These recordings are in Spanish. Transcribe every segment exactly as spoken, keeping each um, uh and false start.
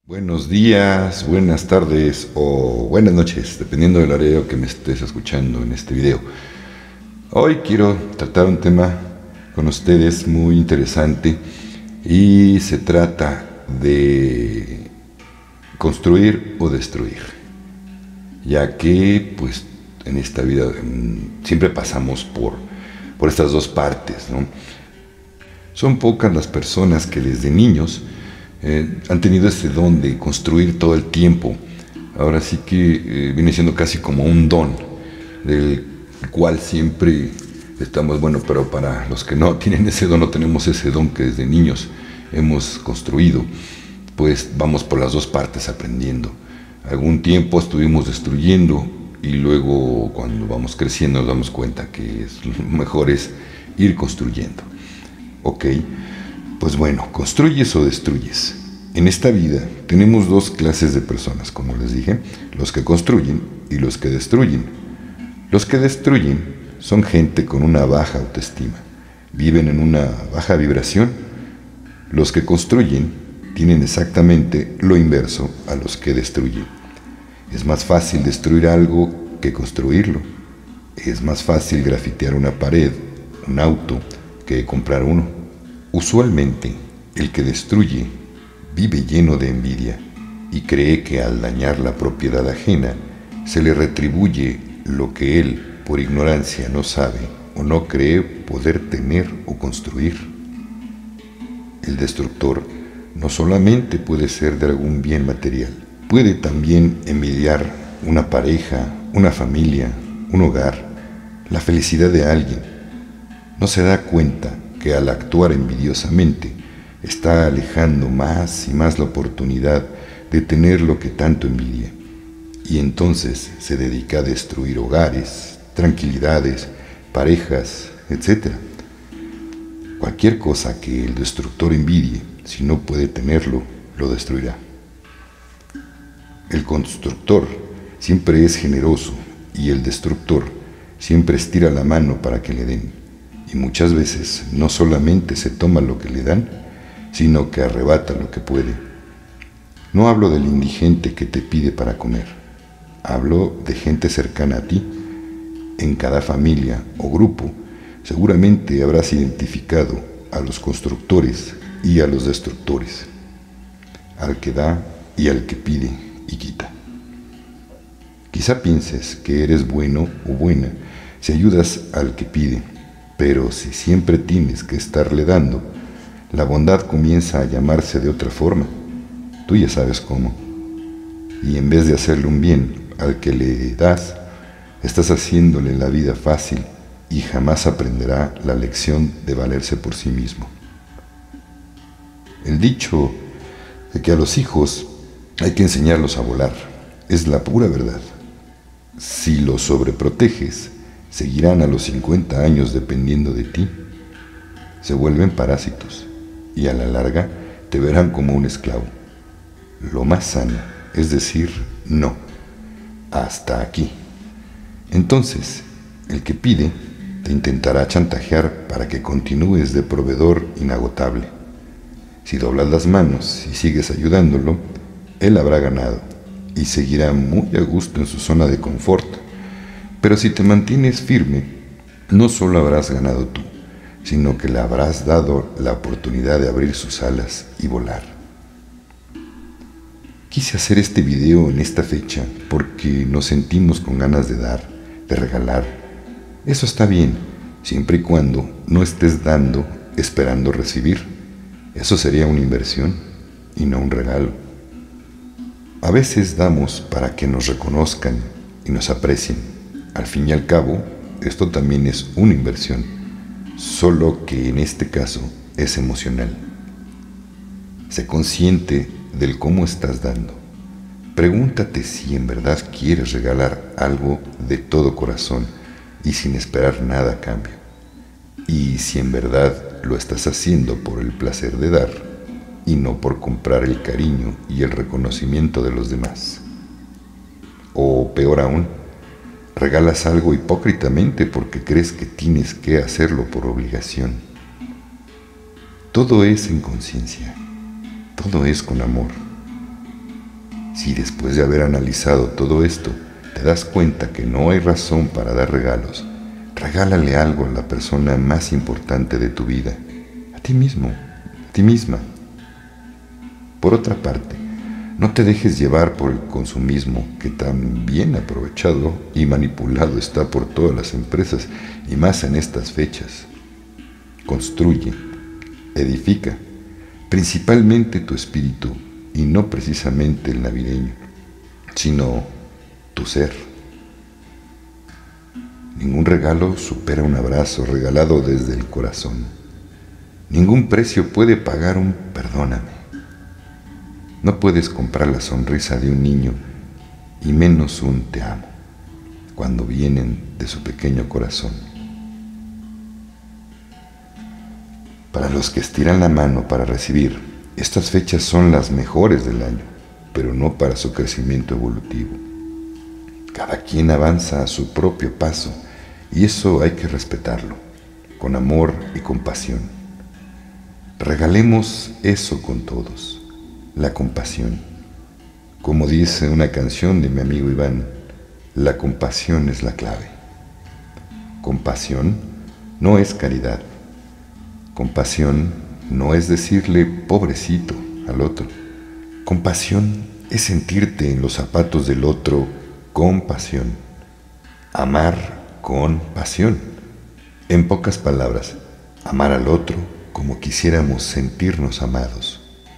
Buenos días, buenas tardes o buenas noches, dependiendo del horario que me estés escuchando en este video. Hoy quiero tratar un tema con ustedes muy interesante y se trata de construir o destruir, ya que pues en esta vida mm, siempre pasamos por, por estas dos partes, ¿no? Son pocas las personas que desde niños eh, han tenido ese don de construir todo el tiempo. Ahora sí que eh, viene siendo casi como un don, del cual siempre estamos, bueno, pero para los que no tienen ese don, no tenemos ese don que desde niños hemos construido, pues vamos por las dos partes aprendiendo. Algún tiempo estuvimos destruyendo y luego cuando vamos creciendo nos damos cuenta que es, lo mejor es ir construyendo. Ok, pues bueno, ¿construyes o destruyes? En esta vida tenemos dos clases de personas, como les dije, los que construyen y los que destruyen. Los que destruyen son gente con una baja autoestima, viven en una baja vibración. Los que construyen tienen exactamente lo inverso a los que destruyen. Es más fácil destruir algo que construirlo. Es más fácil grafitear una pared, un auto, que comprar uno. Usualmente, el que destruye vive lleno de envidia y cree que al dañar la propiedad ajena se le retribuye lo que él, por ignorancia, no sabe o no cree poder tener o construir. El destructor no solamente puede ser de algún bien material, puede también envidiar una pareja, una familia, un hogar, la felicidad de alguien. No se da cuenta que al actuar envidiosamente está alejando más y más la oportunidad de tener lo que tanto envidia, y entonces se dedica a destruir hogares, tranquilidades, parejas, etcétera. Cualquier cosa que el destructor envidie, si no puede tenerlo, lo destruirá. El constructor siempre es generoso y el destructor siempre estira la mano para que le den. Y muchas veces no solamente se toma lo que le dan, sino que arrebata lo que puede. No hablo del indigente que te pide para comer. Hablo de gente cercana a ti. En cada familia o grupo seguramente habrás identificado a los constructores y a los destructores, al que da y al que pide y quita. Quizá pienses que eres bueno o buena si ayudas al que pide, pero si siempre tienes que estarle dando, la bondad comienza a llamarse de otra forma. Tú ya sabes cómo. Y en vez de hacerle un bien al que le das, estás haciéndole la vida fácil y jamás aprenderá la lección de valerse por sí mismo. El dicho de que a los hijos hay que enseñarlos a volar es la pura verdad. Si los sobreproteges, seguirán a los cincuenta años dependiendo de ti. Se vuelven parásitos y a la larga te verán como un esclavo. Lo más sano es decir no, hasta aquí. Entonces, el que pide te intentará chantajear para que continúes de proveedor inagotable. Si doblas las manos y sigues ayudándolo, él habrá ganado y seguirá muy a gusto en su zona de confort. Pero si te mantienes firme, no solo habrás ganado tú, sino que le habrás dado la oportunidad de abrir sus alas y volar. Quise hacer este video en esta fecha porque nos sentimos con ganas de dar, de regalar. Eso está bien, siempre y cuando no estés dando esperando recibir. Eso sería una inversión y no un regalo. A veces damos para que nos reconozcan y nos aprecien. Al fin y al cabo, esto también es una inversión, solo que en este caso es emocional. Sé consciente del cómo estás dando. Pregúntate si en verdad quieres regalar algo de todo corazón y sin esperar nada a cambio. Y si en verdad lo estás haciendo por el placer de dar y no por comprar el cariño y el reconocimiento de los demás. O peor aún, regalas algo hipócritamente porque crees que tienes que hacerlo por obligación. Todo es en conciencia, todo es con amor. Si después de haber analizado todo esto, te das cuenta que no hay razón para dar regalos, regálale algo a la persona más importante de tu vida, a ti mismo, a ti misma. Por otra parte, no te dejes llevar por el consumismo que tan bien aprovechado y manipulado está por todas las empresas y más en estas fechas. Construye, edifica, principalmente tu espíritu y no precisamente el navideño, sino tu ser. Ningún regalo supera un abrazo regalado desde el corazón. Ningún precio puede pagar un perdóname. No puedes comprar la sonrisa de un niño y menos un te amo cuando vienen de su pequeño corazón. Para los que estiran la mano para recibir, estas fechas son las mejores del año, pero no para su crecimiento evolutivo. Cada quien avanza a su propio paso y eso hay que respetarlo, con amor y compasión. Regalemos eso con todos. La compasión. Como dice una canción de mi amigo Iván, la compasión es la clave. Compasión no es caridad. Compasión no es decirle pobrecito al otro. Compasión es sentirte en los zapatos del otro con pasión. Amar con pasión. En pocas palabras, amar al otro como quisiéramos sentirnos amados.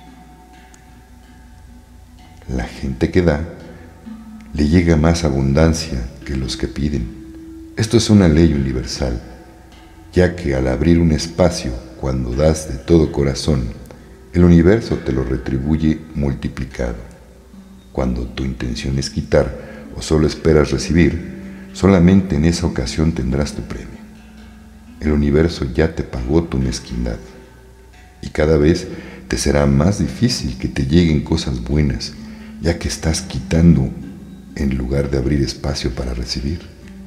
La gente que da, le llega más abundancia que los que piden. Esto es una ley universal, ya que al abrir un espacio, cuando das de todo corazón, el universo te lo retribuye multiplicado. Cuando tu intención es quitar o solo esperas recibir, solamente en esa ocasión tendrás tu premio. El universo ya te pagó tu mezquindad y cada vez te será más difícil que te lleguen cosas buenas, ya que estás quitando en lugar de abrir espacio para recibir.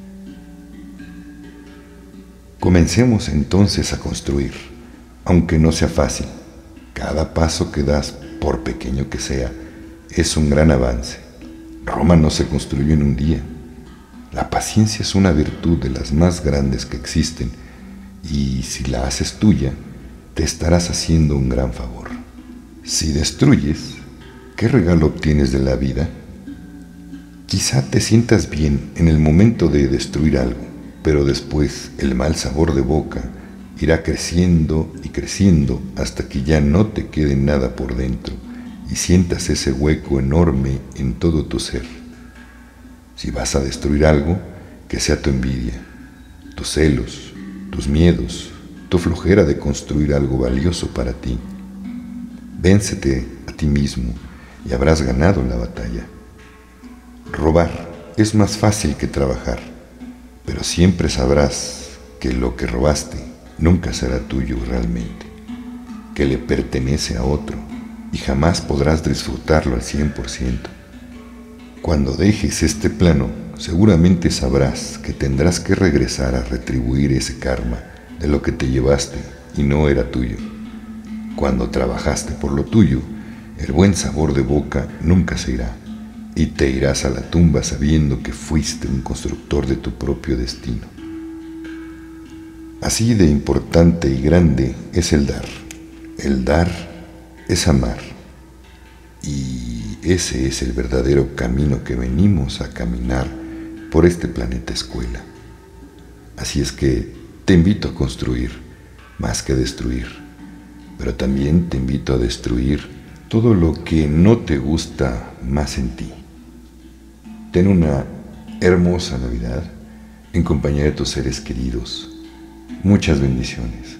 Comencemos entonces a construir, aunque no sea fácil. Cada paso que das, por pequeño que sea, es un gran avance. Roma no se construyó en un día. La paciencia es una virtud de las más grandes que existen y si la haces tuya, te estarás haciendo un gran favor. Si destruyes, ¿qué regalo obtienes de la vida? Quizá te sientas bien en el momento de destruir algo, pero después el mal sabor de boca irá creciendo y creciendo hasta que ya no te quede nada por dentro y sientas ese hueco enorme en todo tu ser. Si vas a destruir algo, que sea tu envidia, tus celos, tus miedos, tu flojera de construir algo valioso para ti. Véncete a ti mismo y habrás ganado la batalla. Robar es más fácil que trabajar, pero siempre sabrás que lo que robaste nunca será tuyo realmente, que le pertenece a otro y jamás podrás disfrutarlo al cien por ciento. Cuando dejes este plano, seguramente sabrás que tendrás que regresar a retribuir ese karma de lo que te llevaste y no era tuyo. Cuando trabajaste por lo tuyo, el buen sabor de boca nunca se irá, y te irás a la tumba sabiendo que fuiste un constructor de tu propio destino. Así de importante y grande es el dar. El dar es amar. Y ese es el verdadero camino que venimos a caminar por este planeta escuela. Así es que te invito a construir más que destruir, pero también te invito a destruir todo lo que no te gusta más en ti. Ten una hermosa Navidad en compañía de tus seres queridos. Muchas bendiciones.